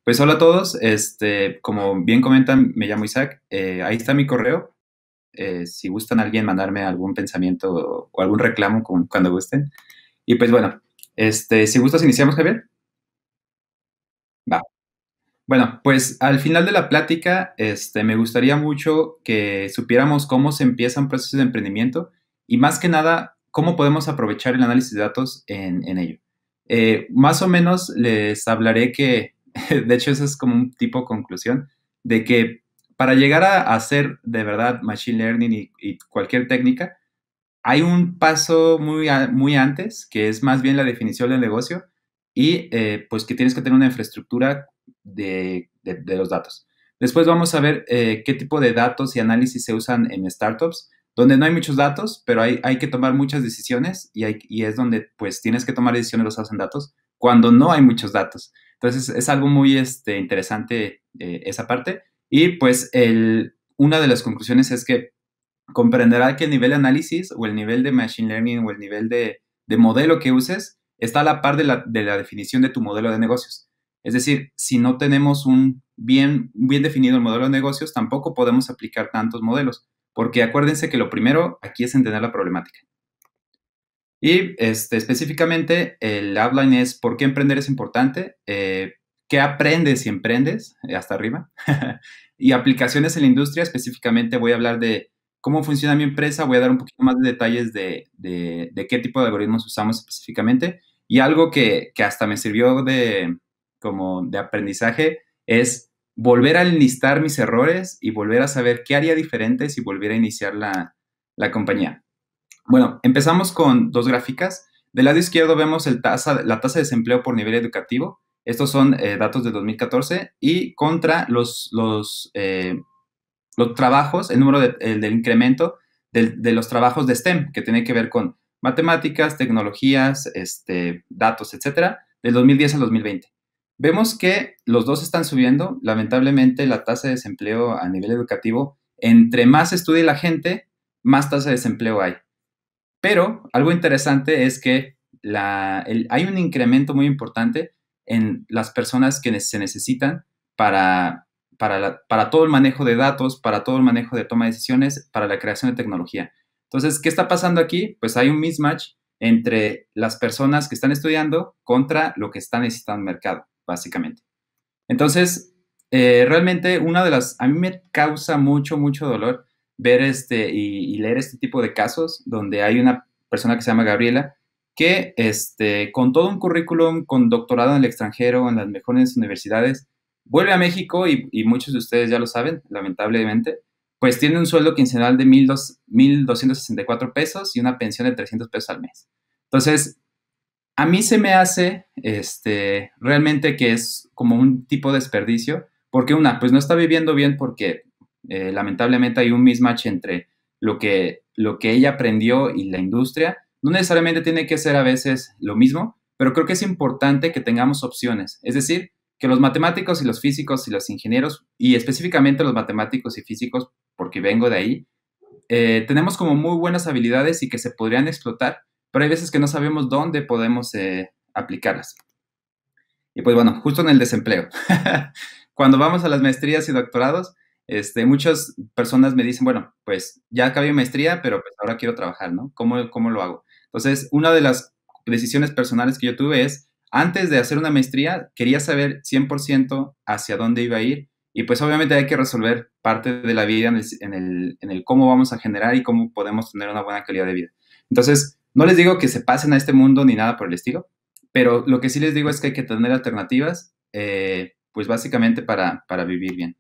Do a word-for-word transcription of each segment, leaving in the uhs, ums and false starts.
Pues hola a todos, este, como bien comentan, me llamo Isaac, eh, ahí está mi correo, eh, si gustan alguien mandarme algún pensamiento o, o algún reclamo con- cuando gusten. Y pues bueno, este, si gustas iniciamos, Javier. Va. Bueno, pues al final de la plática, este, me gustaría mucho que supiéramos cómo se empieza un proceso de emprendimiento y más que nada, cómo podemos aprovechar el análisis de datos en, en ello. Eh, más o menos les hablaré que, de hecho, eso es como un tipo de conclusión, de que para llegar a hacer de verdad machine learning y, y cualquier técnica, hay un paso muy, a- muy antes, que es más bien la definición del negocio y eh, pues que tienes que tener una infraestructura de, de- de los datos. Después vamos a ver eh, qué tipo de datos y análisis se usan en startups, donde no hay muchos datos, pero hay, hay que tomar muchas decisiones y, hay- y es donde pues tienes que tomar decisiones basadas en datos cuando no hay muchos datos. Entonces es algo muy este, interesante eh, esa parte. Y pues el, una de las conclusiones es que comprenderá que el nivel de análisis o el nivel de machine learning o el nivel de, de modelo que uses está a la par de la, de la definición de tu modelo de negocios. Es decir, si no tenemos un bien, bien definido el modelo de negocios, tampoco podemos aplicar tantos modelos, porque acuérdense que lo primero aquí es entender la problemática. Y este, específicamente el outline es por qué emprender es importante, eh, qué aprendes si emprendes, eh, hasta arriba, y aplicaciones en la industria. Específicamente voy a hablar de cómo funciona mi empresa, voy a dar un poquito más de detalles de, de, de qué tipo de algoritmos usamos específicamente. Y algo que, que hasta me sirvió de, como de aprendizaje es volver a enlistar mis errores y volver a saber qué haría diferente si volviera a iniciar la, la compañía. Bueno, empezamos con dos gráficas. Del lado izquierdo vemos el tasa, la tasa de desempleo por nivel educativo. Estos son eh, datos de dos mil catorce y contra los, los, eh, los trabajos, el número de- el del incremento del- de los trabajos de STEM, que tiene que ver con matemáticas, tecnologías, este, datos, etcétera, del dos mil diez al dos mil veinte. Vemos que los dos están subiendo. Lamentablemente, la tasa de desempleo a nivel educativo, entre más estudie la gente, más tasa de desempleo hay. Pero algo interesante es que la, el- hay un incremento muy importante en las personas que se necesitan para, para, la- para todo el manejo de datos, para todo el manejo de toma de decisiones, para la creación de tecnología. Entonces, ¿qué está pasando aquí? Pues hay un mismatch entre las personas que están estudiando contra lo que está necesitando el mercado, básicamente. Entonces, eh, realmente una de las, a mí me causa mucho, mucho dolor ver este y, y leer este tipo de casos donde hay una persona que se llama Gabriela que este, con todo un currículum, con doctorado en el extranjero, en las mejores universidades, vuelve a México y, y muchos de ustedes ya lo saben, lamentablemente, pues tiene un sueldo quincenal de mil doscientos sesenta y cuatro pesos y una pensión de trescientos pesos al mes. Entonces, a mí se me hace este, realmente que es como un tipo de desperdicio, porque una, pues no está viviendo bien porque eh, lamentablemente hay un mismatch entre lo que, lo que ella aprendió y la industria. No necesariamente tiene que ser a veces lo mismo, pero creo que es importante que tengamos opciones. Es decir, que los matemáticos y los físicos y los ingenieros, y específicamente los matemáticos y físicos, porque vengo de ahí, eh, tenemos como muy buenas habilidades y que se podrían explotar, pero hay veces que no sabemos dónde podemos eh, aplicarlas. Y pues bueno, justo en el desempleo. Cuando vamos a las maestrías y doctorados, este, muchas personas me dicen, bueno, pues ya acabé mi maestría, pero pues ahora quiero trabajar, ¿no? ¿Cómo, cómo lo hago? Entonces, una de las decisiones personales que yo tuve es, antes de hacer una maestría, quería saber cien por ciento hacia dónde iba a ir y pues obviamente hay que resolver parte de la vida en el, en el, en el cómo vamos a generar y cómo podemos tener una buena calidad de vida. Entonces, no les digo que se pasen a este mundo ni nada por el estilo, pero lo que sí les digo es que hay que tener alternativas, eh, pues básicamente para, para vivir bien.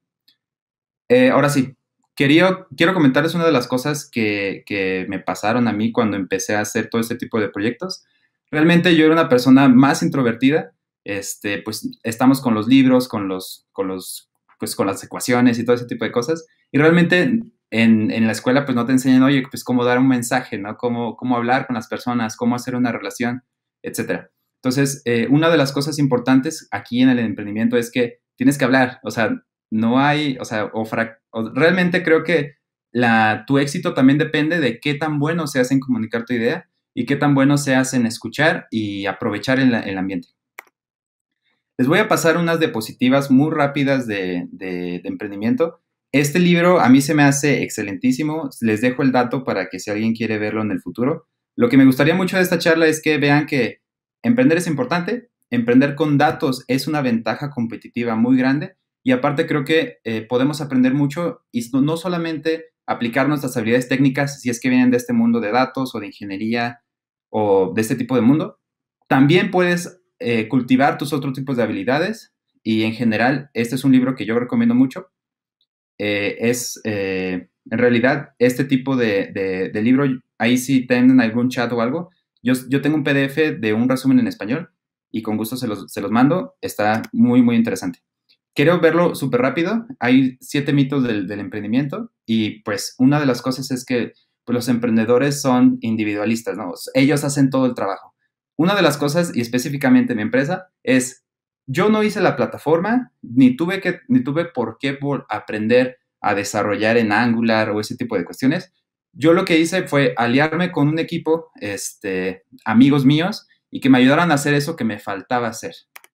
Eh, ahora sí, quería, quiero comentarles una de las cosas que, que me pasaron a mí cuando empecé a hacer todo este tipo de proyectos. Realmente yo era una persona más introvertida, este, pues estamos con los libros, con los, con los, pues con las ecuaciones y todo ese tipo de cosas. Y realmente en, en la escuela pues no te enseñan, oye, pues cómo dar un mensaje, ¿no? Cómo, cómo hablar con las personas, cómo hacer una relación, etcétera. Entonces, eh, una de las cosas importantes aquí en el emprendimiento es que tienes que hablar, o sea, no hay, o sea, o, fra- o realmente creo que la, tu éxito también depende de qué tan bueno seas en comunicar tu idea y qué tan bueno seas en escuchar y aprovechar el, el ambiente. Les voy a pasar unas diapositivas muy rápidas de, de, de emprendimiento. Este libro a mí se me hace excelentísimo. Les dejo el dato para que si alguien quiere verlo en el futuro. Lo que me gustaría mucho de esta charla es que vean que emprender es importante, emprender con datos es una ventaja competitiva muy grande y aparte creo que eh, podemos aprender mucho y no, no solamente aplicar nuestras habilidades técnicas si es que vienen de este mundo de datos o de ingeniería o de este tipo de mundo. También puedes eh, cultivar tus otros tipos de habilidades y en general este es un libro que yo recomiendo mucho. Eh, es, eh, en realidad, este tipo de, de, de libro, ahí si tienen algún chat o algo, yo, yo tengo un P D F de un resumen en español y con gusto se los, se los mando, está muy, muy interesante. Quiero verlo súper rápido, hay siete mitos del, del emprendimiento y pues una de las cosas es que pues, los emprendedores son individualistas, ¿no? Ellos hacen todo el trabajo. Una de las cosas, y específicamente mi empresa, es yo no hice la plataforma, ni tuve, que, ni tuve por qué por aprender a desarrollar en Angular o ese tipo de cuestiones. Yo lo que hice fue aliarme con un equipo, este, amigos míos, y que me ayudaran a hacer eso que me faltaba hacer.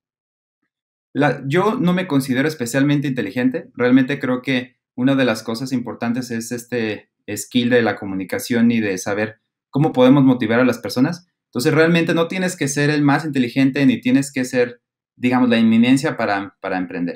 La, yo no me considero especialmente inteligente, realmente creo que una de las cosas importantes es este skill de la comunicación y de saber cómo podemos motivar a las personas. Entonces realmente no tienes que ser el más inteligente ni tienes que ser, digamos, la inminencia para, para emprender.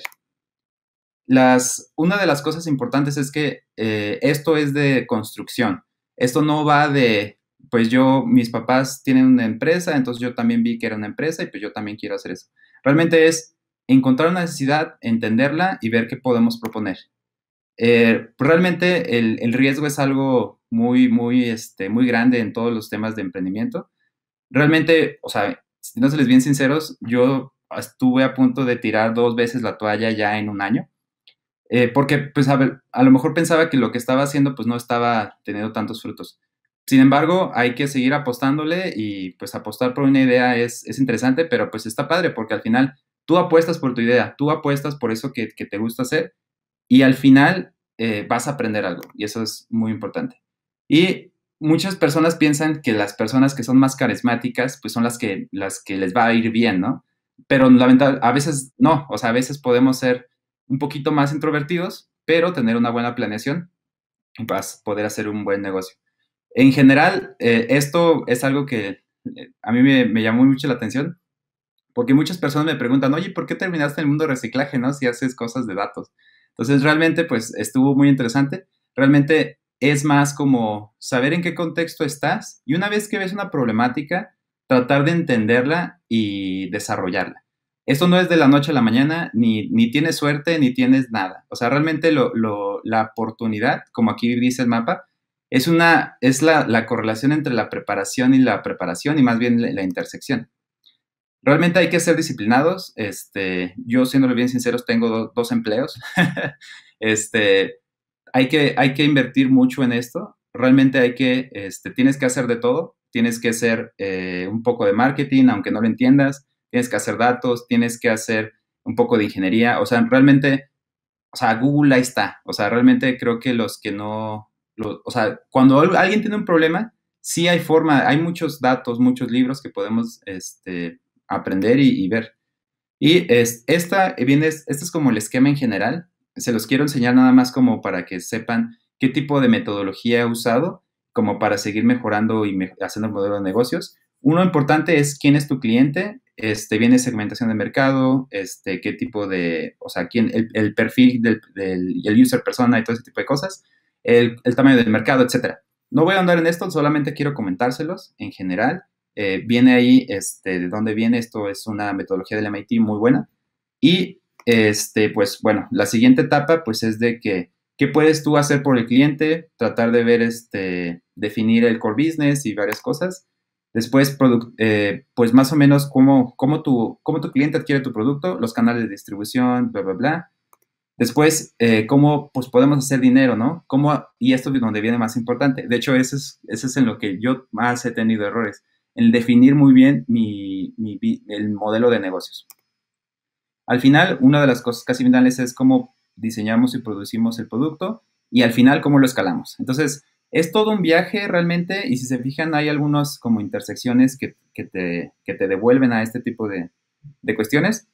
Las, una de las cosas importantes es que eh, esto es de construcción. Esto no va de, pues yo, mis papás tienen una empresa, entonces yo también vi que era una empresa y pues yo también quiero hacer eso. Realmente es encontrar una necesidad, entenderla y ver qué podemos proponer. Eh, realmente el, el, riesgo es algo muy, muy, este, muy grande en todos los temas de emprendimiento. Realmente, o sea, si no se les bien sinceros, yo estuve a punto de tirar dos veces la toalla ya en un año. Eh, porque, pues, a ver, a lo mejor pensaba que lo que estaba haciendo, pues, no estaba teniendo tantos frutos. Sin embargo, hay que seguir apostándole y, pues, apostar por una idea es, es interesante, pero, pues, está padre porque al final tú apuestas por tu idea, tú apuestas por eso que, que te gusta hacer y al final eh, vas a aprender algo y eso es muy importante. Y muchas personas piensan que las personas que son más carismáticas, pues, son las que, las que les va a ir bien, ¿no? Pero lamentablemente, a veces no, o sea, a veces podemos ser un poquito más introvertidos, pero tener una buena planeación y vas a poder hacer un buen negocio. En general, eh, esto es algo que eh, a mí me, me, llamó mucho la atención, porque muchas personas me preguntan, oye, ¿por qué terminaste en el mundo de reciclaje, no? Si haces cosas de datos. Entonces, realmente, pues, estuvo muy interesante. Realmente es más como saber en qué contexto estás y una vez que ves una problemática, tratar de entenderla y desarrollarla. Esto no es de la noche a la mañana, ni, ni tienes suerte, ni tienes nada. O sea, realmente lo, lo, la oportunidad, como aquí dice el mapa, es, una, es la, la correlación entre la preparación y la preparación, y más bien la, la intersección. Realmente hay que ser disciplinados. Este, yo, siéndole bien sinceros, tengo do, dos empleos. este, hay, que, hay que invertir mucho en esto. Realmente hay que, este, tienes que hacer de todo. Tienes que hacer eh, un poco de marketing, aunque no lo entiendas. Tienes que hacer datos, tienes que hacer un poco de ingeniería. O sea, realmente, o sea, Google ahí está. O sea, realmente creo que los que no, lo, o sea, cuando alguien tiene un problema, sí hay forma, hay muchos datos, muchos libros que podemos, este, aprender y, y ver. Y es, esta, viene, este es como el esquema en general. Se los quiero enseñar nada más como para que sepan qué tipo de metodología he usado, como para seguir mejorando y me, haciendo el modelo de negocios. Uno importante es quién es tu cliente, este, viene segmentación de mercado, este, qué tipo de, o sea, quién, el, el perfil del, del el user persona y todo ese tipo de cosas, el, el tamaño del mercado, etcétera. No voy a andar en esto, solamente quiero comentárselos en general. Eh, viene ahí, este, de dónde viene esto, es una metodología del M I T muy buena. Y, este, pues, bueno, la siguiente etapa, pues, es de que, ¿qué puedes tú hacer por el cliente? Tratar de ver, este, definir el core business y varias cosas. Después, eh, pues, más o menos, cómo, cómo, tu, cómo tu cliente adquiere tu producto, los canales de distribución, bla, bla, bla. Después, eh, cómo, pues, podemos hacer dinero, ¿no? ¿Cómo? Y esto es donde viene más importante. De hecho, ese es, ese es en lo que yo más he tenido errores, el definir muy bien mi, mi, el modelo de negocios. Al final, una de las cosas casi finales es cómo diseñamos y producimos el producto y al final cómo lo escalamos. Entonces, es todo un viaje realmente y si se fijan hay algunas como intersecciones que, que, te, que te devuelven a este tipo de, de cuestiones.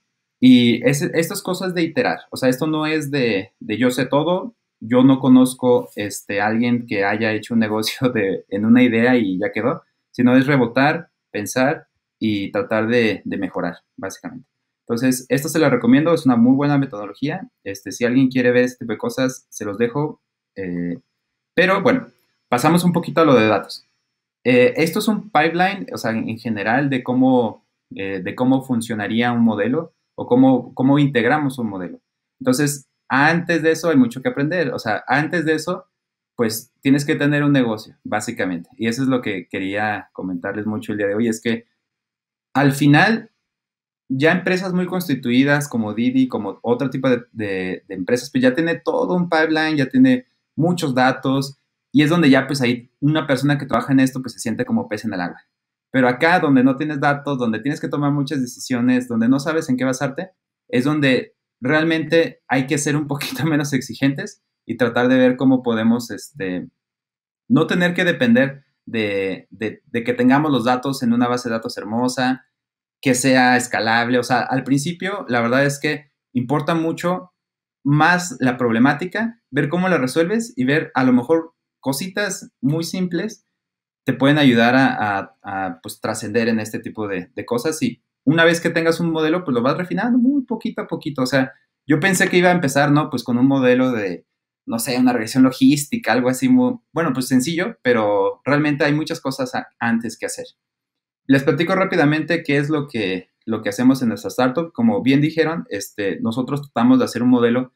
Y es, estas cosas de iterar, o sea, esto no es de, de yo sé todo, yo no conozco este, a alguien que haya hecho un negocio de, en una idea y ya quedó, sino es rebotar, pensar y tratar de, de mejorar, básicamente. Entonces, esto se lo recomiendo, es una muy buena metodología. Este, si alguien quiere ver este tipo de cosas, se los dejo. Eh, pero bueno, pasamos un poquito a lo de datos. Eh, esto es un pipeline, o sea, en general, de cómo, eh, de cómo funcionaría un modelo o cómo, cómo integramos un modelo. Entonces, antes de eso hay mucho que aprender. O sea, antes de eso, pues tienes que tener un negocio, básicamente. Y eso es lo que quería comentarles mucho el día de hoy, es que al final, ya empresas muy constituidas como Didi, como otro tipo de, de, de empresas, pues ya tiene todo un pipeline, ya tiene muchos datos, y es donde ya pues ahí una persona que trabaja en esto pues se siente como pez en el agua. Pero acá donde no tienes datos, donde tienes que tomar muchas decisiones, donde no sabes en qué basarte, es donde realmente hay que ser un poquito menos exigentes y tratar de ver cómo podemos este, no tener que depender de, de, de que tengamos los datos en una base de datos hermosa, que sea escalable. O sea, al principio, la verdad es que importa mucho más la problemática, ver cómo la resuelves y ver a lo mejor cositas muy simples te pueden ayudar a, a, a pues, trascender en este tipo de, de cosas. Y una vez que tengas un modelo, pues lo vas refinando muy poquito a poquito. O sea, yo pensé que iba a empezar, ¿no? Pues con un modelo de, no sé, una regresión logística, algo así muy, bueno, pues sencillo, pero realmente hay muchas cosas a, antes que hacer. Les platico rápidamente qué es lo que, lo que hacemos en nuestra startup. Como bien dijeron, este, nosotros tratamos de hacer un modelo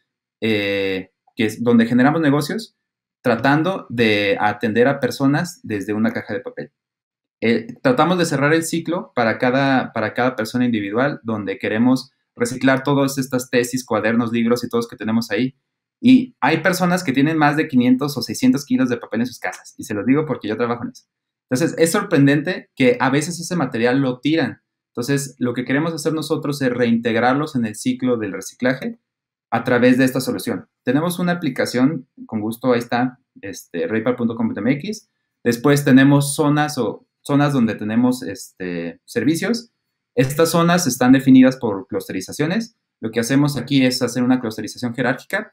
eh, que es donde generamos negocios tratando de atender a personas desde una caja de papel. Eh, tratamos de cerrar el ciclo para cada, para cada persona individual, donde queremos reciclar todas estas tesis, cuadernos, libros y todos que tenemos ahí. Y hay personas que tienen más de quinientos o seiscientos kilos de papel en sus casas, y se los digo porque yo trabajo en eso. Entonces, es sorprendente que a veces ese material lo tiran. Entonces, lo que queremos hacer nosotros es reintegrarlos en el ciclo del reciclaje a través de esta solución. Tenemos una aplicación, con gusto ahí está, este, raypal punto com punto m x. Después tenemos zonas o zonas donde tenemos este, servicios. Estas zonas están definidas por clusterizaciones. Lo que hacemos aquí es hacer una clusterización jerárquica,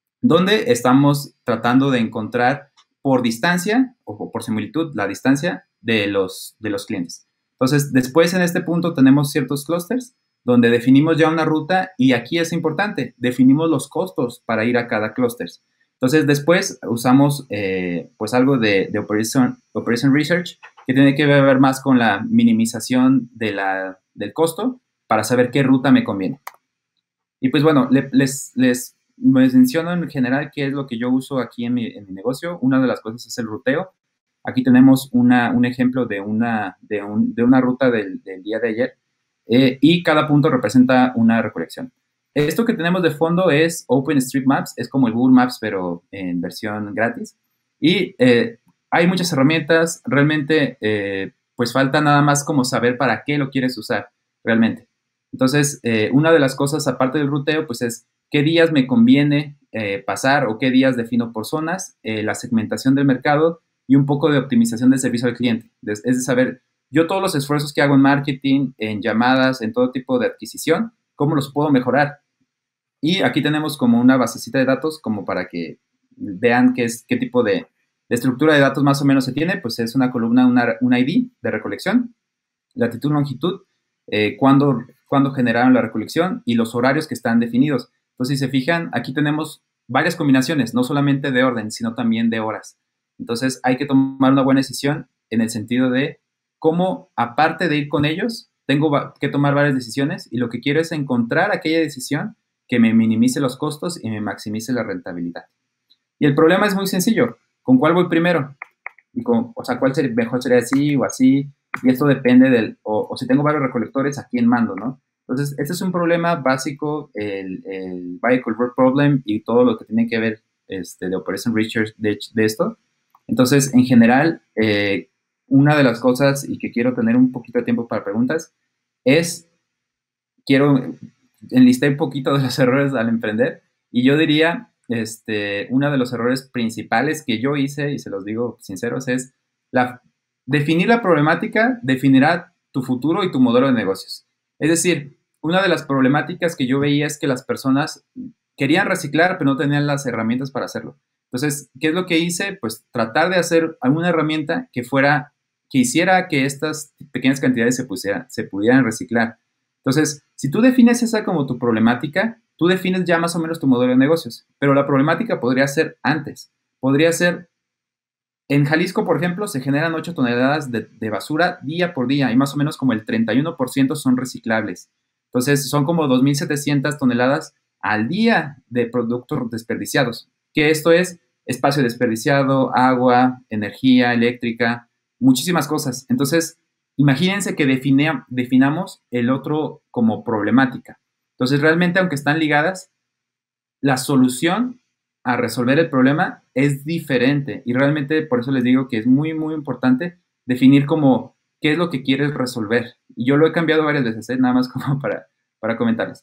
donde estamos tratando de encontrar por distancia o por similitud la distancia de los, de los clientes. Entonces, después en este punto tenemos ciertos clusters donde definimos ya una ruta y aquí es importante, definimos los costos para ir a cada clúster. Entonces, después usamos eh, pues algo de, de operation, operation Research que tiene que ver más con la minimización de la, del costo para saber qué ruta me conviene. Y pues bueno, le, les, les menciono en general qué es lo que yo uso aquí en mi, en mi negocio. Una de las cosas es el ruteo. Aquí tenemos una, un ejemplo de una, de un, de una ruta del, del día de ayer eh, y cada punto representa una recolección. Esto que tenemos de fondo es OpenStreetMaps, es como el Google Maps, pero en versión gratis. Y eh, hay muchas herramientas, realmente eh, pues falta nada más como saber para qué lo quieres usar realmente. Entonces, eh, una de las cosas aparte del ruteo, pues es qué días me conviene eh, pasar o qué días defino por zonas, eh, la segmentación del mercado y un poco de optimización del servicio al cliente. Es de saber, yo todos los esfuerzos que hago en marketing, en llamadas, en todo tipo de adquisición, ¿cómo los puedo mejorar? Y aquí tenemos como una basecita de datos como para que vean qué, es, qué tipo de, de estructura de datos más o menos se tiene. Pues es una columna, una, una I D de recolección, latitud, longitud, eh, cuándo, cuándo generaron la recolección y los horarios que están definidos. Entonces, si se fijan, aquí tenemos varias combinaciones, no solamente de orden, sino también de horas. Entonces, hay que tomar una buena decisión en el sentido de cómo, aparte de ir con ellos, tengo que tomar varias decisiones y lo que quiero es encontrar aquella decisión que me minimice los costos y me maximice la rentabilidad. Y el problema es muy sencillo. ¿Con cuál voy primero? Y con, o sea, ¿cuál sería, mejor sería así o así? Y esto depende del, o, o si tengo varios recolectores, ¿a quién mando, no? Entonces, este es un problema básico, el, el Vehicle Road Problem y todo lo que tiene que ver este, de Operation Research de, de esto. Entonces, en general, eh, una de las cosas, y que quiero tener un poquito de tiempo para preguntas, es, quiero enlistar un poquito de los errores al emprender, y yo diría, este, uno de los errores principales que yo hice, y se los digo sinceros, es la, definir la problemática definirá tu futuro y tu modelo de negocios. Es decir, una de las problemáticas que yo veía es que las personas querían reciclar, pero no tenían las herramientas para hacerlo. Entonces, ¿qué es lo que hice? Pues tratar de hacer alguna herramienta que fuera, que hiciera que estas pequeñas cantidades se, pusiera, se pudieran reciclar. Entonces, si tú defines esa como tu problemática, tú defines ya más o menos tu modelo de negocios, pero la problemática podría ser antes. Podría ser, en Jalisco, por ejemplo, se generan ocho toneladas de, de basura día por día y más o menos como el treinta y uno por ciento son reciclables. Entonces, son como dos mil setecientas toneladas al día de productos desperdiciados, que esto es espacio desperdiciado, agua, energía eléctrica, muchísimas cosas. Entonces, imagínense que define, definamos el otro como problemática. Entonces, realmente, aunque están ligadas, la solución a resolver el problema es diferente. Y realmente por eso les digo que es muy, muy importante definir como qué es lo que quieres resolver. Y yo lo he cambiado varias veces, ¿eh? Nada más como para, para comentarles.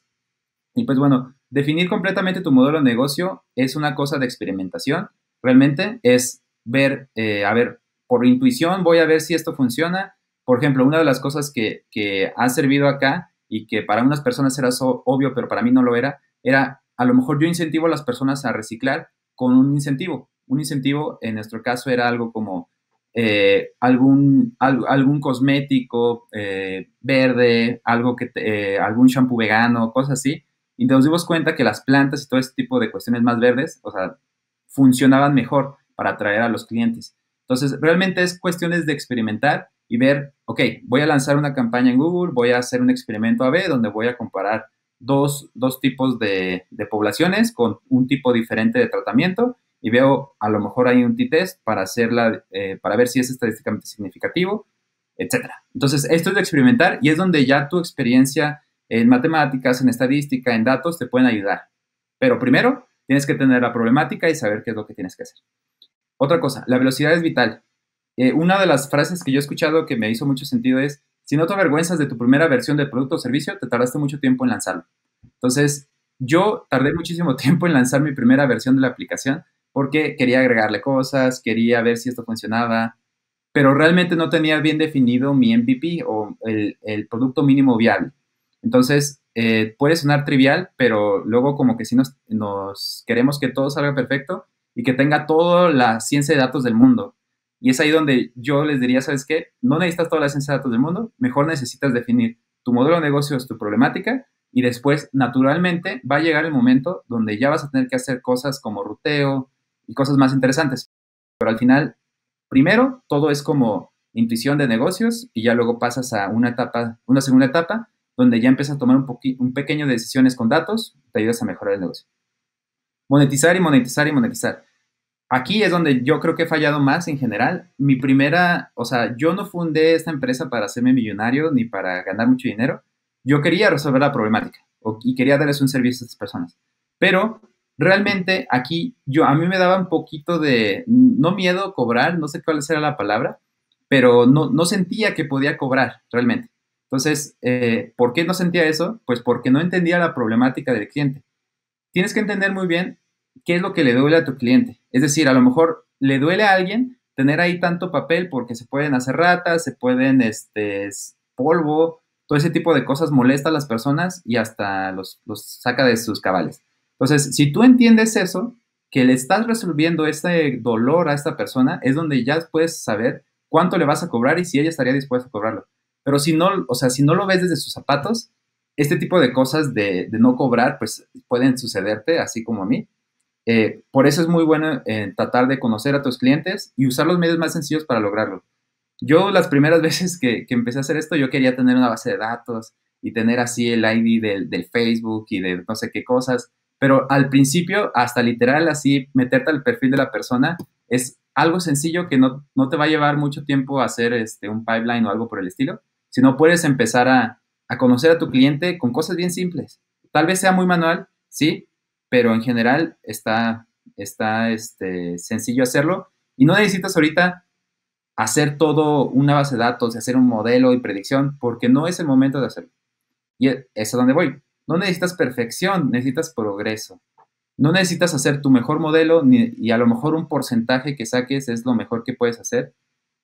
Y pues bueno, definir completamente tu modelo de negocio es una cosa de experimentación. Realmente es ver, eh, a ver, por intuición voy a ver si esto funciona. Por ejemplo, una de las cosas que, que ha servido acá y que para unas personas era so obvio, pero para mí no lo era, era a lo mejor yo incentivo a las personas a reciclar con un incentivo. Un incentivo en nuestro caso era algo como eh, algún, al, algún cosmético eh, verde, algo que te, eh, algún shampoo vegano, cosas así. Y nos dimos cuenta que las plantas y todo este tipo de cuestiones más verdes, o sea, funcionaban mejor para atraer a los clientes. Entonces, realmente es cuestiones de experimentar y ver, ok, voy a lanzar una campaña en Google, voy a hacer un experimento A B donde voy a comparar dos, dos tipos de, de poblaciones con un tipo diferente de tratamiento y veo, a lo mejor hay un t-test para, hacerla, eh, para ver si es estadísticamente significativo, etcétera. Entonces, esto es de experimentar y es donde ya tu experiencia en matemáticas, en estadística, en datos te pueden ayudar. Pero primero, tienes que tener la problemática y saber qué es lo que tienes que hacer. Otra cosa, la velocidad es vital. Eh, una de las frases que yo he escuchado que me hizo mucho sentido es, si no te avergüenzas de tu primera versión del producto o servicio, te tardaste mucho tiempo en lanzarlo. Entonces, yo tardé muchísimo tiempo en lanzar mi primera versión de la aplicación porque quería agregarle cosas, quería ver si esto funcionaba, pero realmente no tenía bien definido mi M V P o el, el producto mínimo viable. Entonces, eh, puede sonar trivial, pero luego como que si nos, nos queremos que todo salga perfecto y que tenga toda la ciencia de datos del mundo. Y es ahí donde yo les diría, ¿sabes qué? No necesitas toda la ciencia de datos del mundo, mejor necesitas definir tu modelo de negocios, tu problemática, y después, naturalmente, va a llegar el momento donde ya vas a tener que hacer cosas como ruteo y cosas más interesantes. Pero al final, primero, todo es como intuición de negocios y ya luego pasas a una etapa, una segunda etapa, donde ya empiezas a tomar un, un pequeño de decisiones con datos, te ayudas a mejorar el negocio. Monetizar y monetizar y monetizar. Aquí es donde yo creo que he fallado más en general. Mi primera, o sea, yo no fundé esta empresa para hacerme millonario ni para ganar mucho dinero. Yo quería resolver la problemática o, y quería darles un servicio a estas personas. Pero realmente aquí yo, a mí me daba un poquito de, no miedo cobrar, no sé cuál era la palabra, pero no, no sentía que podía cobrar realmente. Entonces, eh, ¿por qué no sentía eso? Pues porque no entendía la problemática del cliente. Tienes que entender muy bien qué es lo que le duele a tu cliente. Es decir, a lo mejor le duele a alguien tener ahí tanto papel porque se pueden hacer ratas, se pueden, este, polvo, todo ese tipo de cosas molesta a las personas y hasta los, los saca de sus cabales. Entonces, si tú entiendes eso, que le estás resolviendo este dolor a esta persona, es donde ya puedes saber cuánto le vas a cobrar y si ella estaría dispuesta a cobrarlo. Pero si no, o sea, si no lo ves desde sus zapatos, este tipo de cosas de, de no cobrar, pues pueden sucederte, así como a mí. Eh, por eso es muy bueno eh, tratar de conocer a tus clientes y usar los medios más sencillos para lograrlo. Yo las primeras veces que, que empecé a hacer esto, yo quería tener una base de datos y tener así el I D del, del Facebook y de no sé qué cosas, pero al principio, hasta literal así, meterte al perfil de la persona es algo sencillo que no, no te va a llevar mucho tiempo a hacer este, un pipeline o algo por el estilo, sino puedes empezar a, a conocer a tu cliente con cosas bien simples. Tal vez sea muy manual, sí, pero en general está, está este, sencillo hacerlo y no necesitas ahorita hacer todo una base de datos y hacer un modelo y predicción porque no es el momento de hacerlo. Y es a donde voy. No necesitas perfección, necesitas progreso. No necesitas hacer tu mejor modelo ni, y a lo mejor un porcentaje que saques es lo mejor que puedes hacer.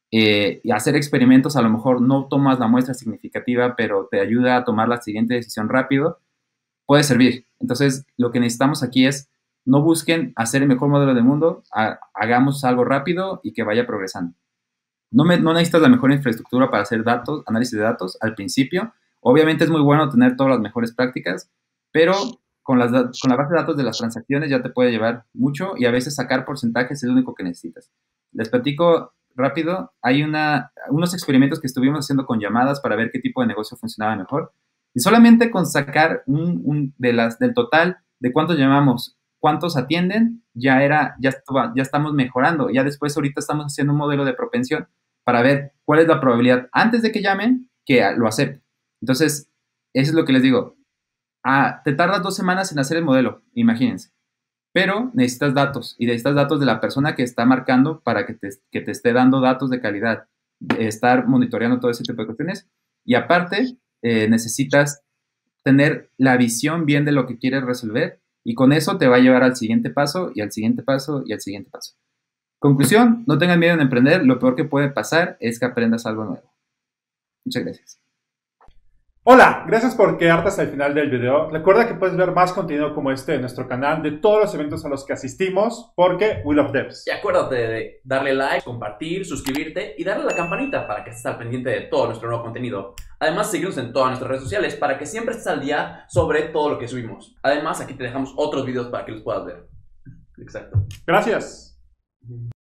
eh, y hacer experimentos, a lo mejor no tomas la muestra significativa, pero te ayuda a tomar la siguiente decisión rápido, puede servir. Entonces, lo que necesitamos aquí es, no busquen hacer el mejor modelo del mundo, ha, hagamos algo rápido y que vaya progresando. No, me, no necesitas la mejor infraestructura para hacer datos, análisis de datos al principio. Obviamente es muy bueno tener todas las mejores prácticas, pero con, las, con la base de datos de las transacciones ya te puede llevar mucho y a veces sacar porcentajes es lo único que necesitas. Les platico rápido, hay una, unos experimentos que estuvimos haciendo con llamadas para ver qué tipo de negocio funcionaba mejor. Y solamente con sacar un, un de las, del total de cuántos llamamos, cuántos atienden, ya, era, ya, estaba, ya estamos mejorando. Ya después ahorita estamos haciendo un modelo de propensión para ver cuál es la probabilidad antes de que llamen que lo acepten. Entonces, eso es lo que les digo. Ah, te tardas dos semanas en hacer el modelo, imagínense. Pero necesitas datos y necesitas datos de la persona que está marcando para que te, que te esté dando datos de calidad, de estar monitoreando todo ese tipo de cuestiones. Y aparte, eh, necesitas tener la visión bien de lo que quieres resolver y con eso te va a llevar al siguiente paso y al siguiente paso y al siguiente paso. Conclusión, no tengan miedo en emprender, lo peor que puede pasar es que aprendas algo nuevo. Muchas gracias. Hola, gracias por quedarte hasta el final del video. Recuerda que puedes ver más contenido como este en nuestro canal de todos los eventos a los que asistimos porque we love devs. Y acuérdate de darle like, compartir, suscribirte y darle a la campanita para que estés al pendiente de todo nuestro nuevo contenido. Además, síguenos en todas nuestras redes sociales para que siempre estés al día sobre todo lo que subimos. Además, aquí te dejamos otros videos para que los puedas ver. Exacto. Gracias.